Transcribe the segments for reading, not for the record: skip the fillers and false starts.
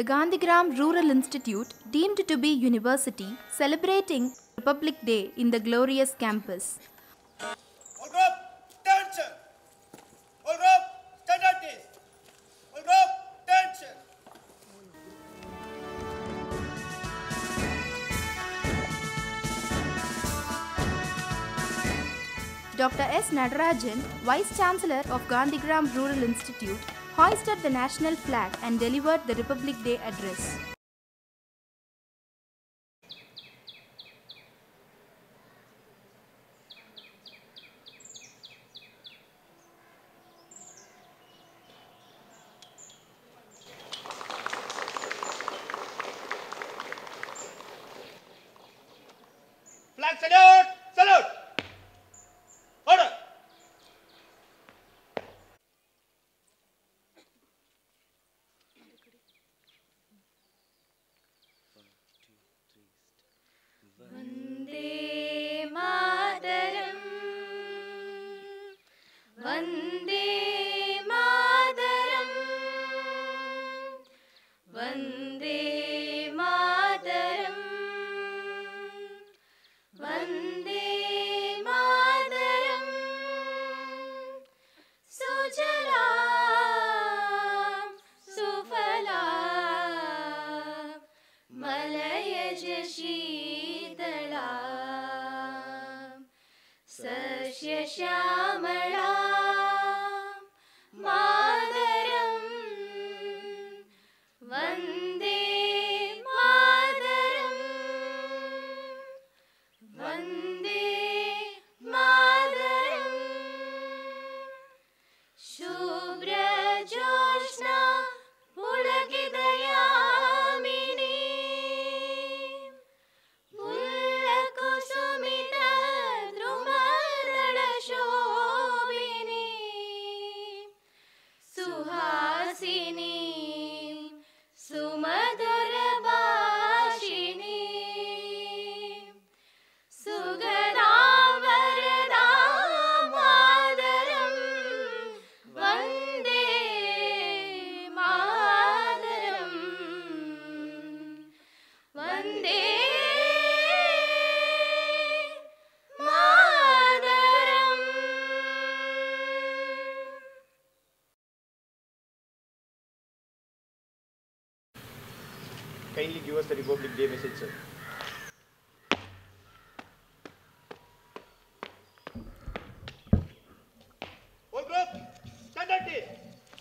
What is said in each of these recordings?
The Gandhigram Rural Institute, deemed to be university, celebrating Republic Day in the glorious campus. All group, attention! All group, stand at this! All group, attention! Dr. S. Nadarajan, Vice Chancellor of Gandhigram Rural Institute, hoisted the national flag and delivered the Republic Day address. Flag salute! Salute! Order! Vande Mataram, Vande Mataram, Vande Mataram, Vande Mataram, Sujalam, Sufalam, Malayaj Sheetalam, Sasya Shyamalam, Mataram, Vande Mataram, Vande Mataram, Shubhra Jyotsna Pulakitayamini, Pullakusumita Drumadala Shobhini, Suhasini, Sumadura Bhashini, Sugadam Varadam Mataram, Vande Mataram, Vande Mataram. Kindly give us the Republic Day message, sir. All group, stand at this!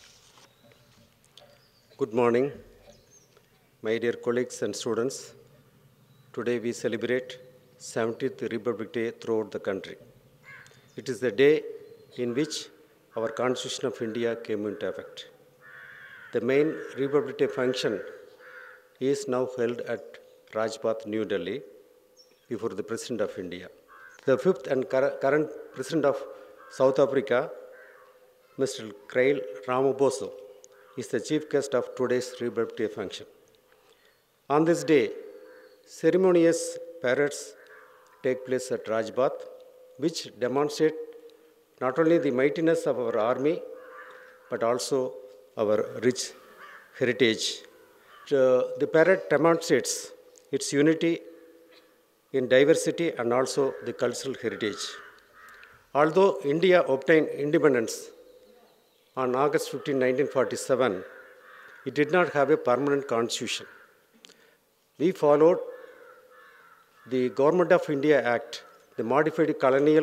Good morning, my dear colleagues and students. Today we celebrate 70th Republic Day throughout the country. It is the day in which our Constitution of India came into effect. The main Republic Day function is now held at Rajpath, New Delhi, before the President of India. The fifth and current President of South Africa, Mr. Cyril Ramaphosa, is the chief guest of today's Republic Day function. On this day, ceremonious parades take place at Rajpath, which demonstrate not only the mightiness of our army, but also our rich heritage. The parade demonstrates its unity in diversity and also the cultural heritage. Although India obtained independence on August 15, 1947, it did not have a permanent constitution. We followed the Government of India Act, the modified Colonial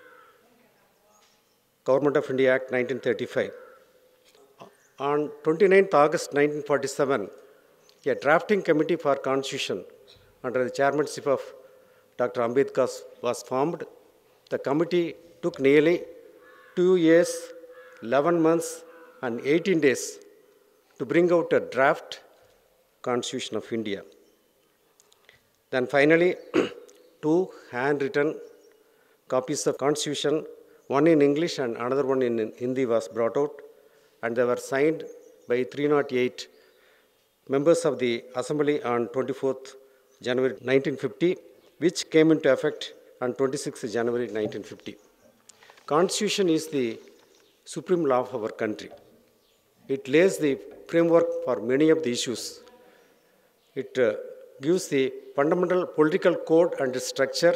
Government of India Act 1935. On 29th August 1947, a drafting committee for constitution under the chairmanship of Dr. Ambedkar was formed. The committee took nearly 2 years, 11 months, and 18 days to bring out a draft Constitution of India. Then finally, 2 handwritten copies of Constitution, one in English and another one in Hindi, was brought out, and they were signed by 308 members of the Assembly on 24th January 1950, which came into effect on 26th January 1950. Constitution is the supreme law of our country. It lays the framework for many of the issues It gives the fundamental political code and structure,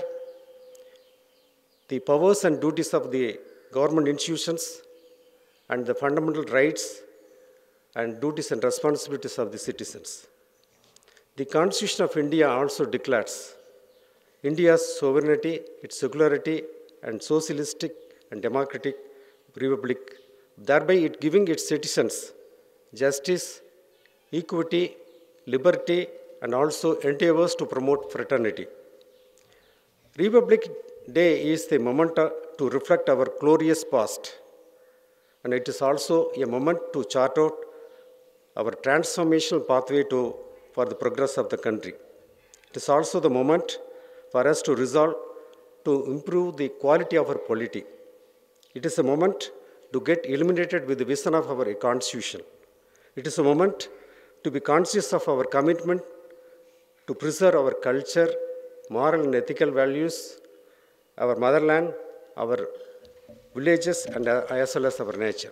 the powers and duties of the government institutions, and the fundamental rights and duties and responsibilities of the citizens. The Constitution of India also declares India's sovereignty, its secularity, and socialistic and democratic republic, thereby it giving its citizens justice, equity, liberty, and also endeavors to promote fraternity. Republic Day is the moment to reflect our glorious past, and it is also a moment to chart out our transformational pathway for the progress of the country. It is also the moment for us to resolve to improve the quality of our polity. It is a moment to get illuminated with the vision of our constitution. It is a moment to be conscious of our commitment to preserve our culture, moral and ethical values, our motherland, our villages, and as well as our nature.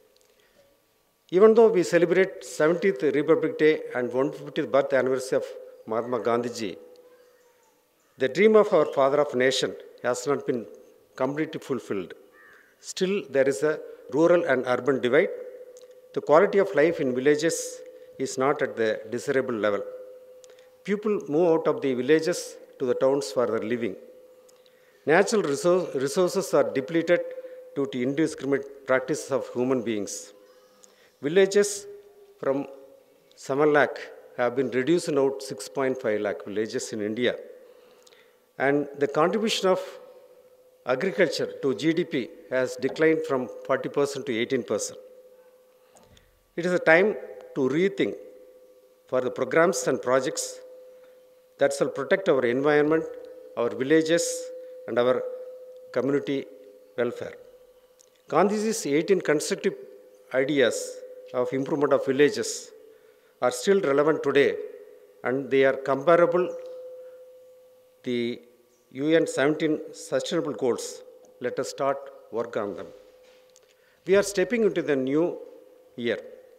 Even though we celebrate 70th Republic Day and 150th birth anniversary of Mahatma Gandhiji, the dream of our father of nation has not been completely fulfilled. Still, there is a rural and urban divide. The quality of life in villages is not at the desirable level. People move out of the villages to the towns for their living. Natural resources are depleted due to indiscriminate practices of human beings. Villages from 7 lakh have been reduced now to 6.5 lakh villages in India. And the contribution of agriculture to GDP has declined from 40% to 18%. It is a time to rethink for the programs and projects that shall protect our environment, our villages, and our community welfare. Gandhiji's 18 constructive ideas of improvement of villages are still relevant today, and they are comparable to the UN 17 Sustainable Goals. Let us start work on them. We are stepping into the new year,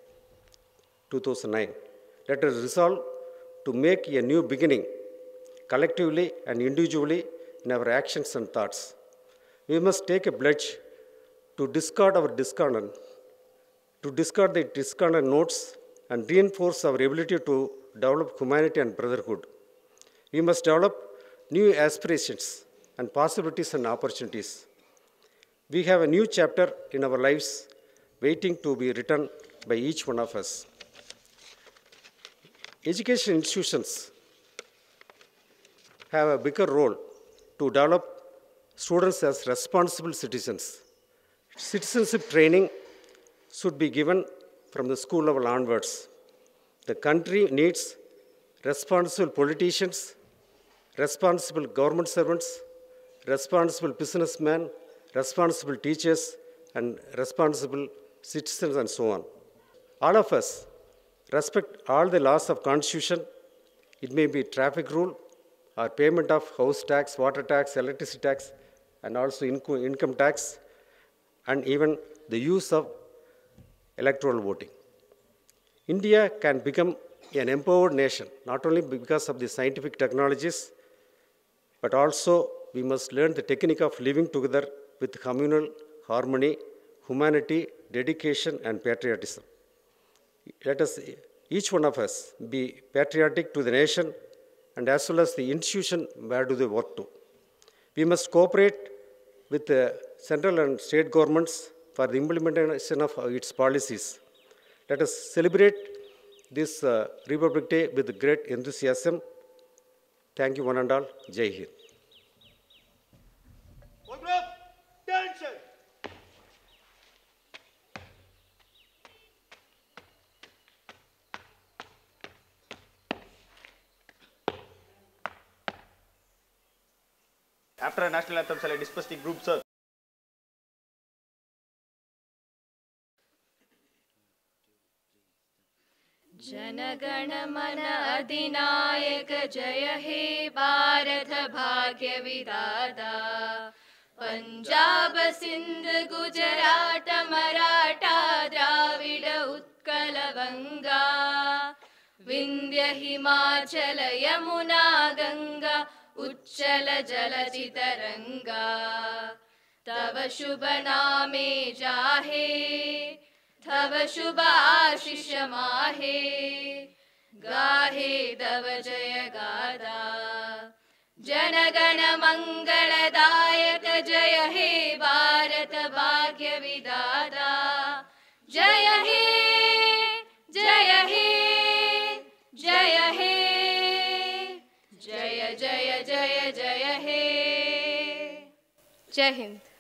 2009. Let us resolve to make a new beginning, collectively and individually, in our actions and thoughts. We must take a pledge to discard our discordant, to discard the discordant notes and reinforce our ability to develop humanity and brotherhood. We must develop new aspirations and possibilities and opportunities. We have a new chapter in our lives waiting to be written by each one of us. Education institutions have a bigger role to develop students as responsible citizens. Citizenship training should be given from the school level onwards. The country needs responsible politicians, responsible government servants, responsible businessmen, responsible teachers, and responsible citizens, and so on. All of us respect all the laws of Constitution. It may be traffic rule or payment of house tax, water tax, electricity tax, and also income tax, and even the use of electoral voting. India can become an empowered nation, not only because of the scientific technologies, but also we must learn the technique of living together with communal harmony, humanity, dedication, and patriotism. Let us, each one of us, be patriotic to the nation and as well as the institution where do they work to. We must cooperate with the central and state governments for the implementation of its policies. Let us celebrate this Republic Day with great enthusiasm. Thank you one and all. Jai Hind. All group, attention! After a national anthem, shall I disperse the group, sir? जनगण मन अधिनायक जय हे भारत भाग्य विधाता पंजाब सिंध गुजरात मराठा द्राविड उत्कल गंगा विंध्य हिमाचल यमुना गंगा उच्चल जलधि तरंगा तव शुभ नामे जाहे तव शुभ आशीष माहे गाहे तव जय गादा जनगण मंगलदायक जय हे भारत भाग्य विधाता जय हे जय हे जय हे जय जय जय जय हे जय हिंद।